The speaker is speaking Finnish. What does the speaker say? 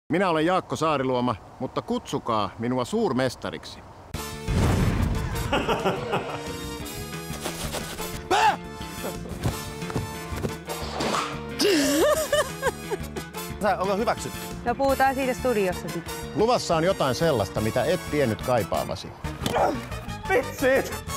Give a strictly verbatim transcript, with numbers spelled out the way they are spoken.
Minä olen Jaakko Saariluoma, mutta kutsukaa minua suurmestariksi. Sä ollaan hyväksytty. No puhutaan siitä studiossa sitten. Luvassa on jotain sellaista, mitä et tiennyt kaipaavasi. Vitsit!